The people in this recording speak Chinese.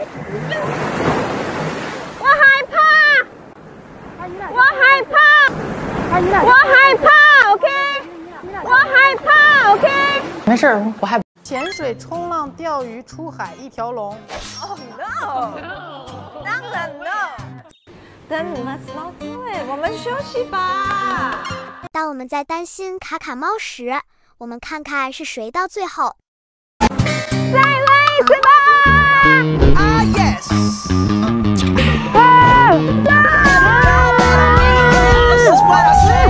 我害怕，我害怕，我害怕 ，OK， 我害怕 ，OK。 没事，我害怕。 潜水、冲浪、钓鱼、出海一条龙。 Oh no！ 当然 no。Then we must not do it。我们休息吧。 当我们在担心卡卡猫时，我们看看是谁到最后。 再来一次吧。 Ah yes。This is what I say。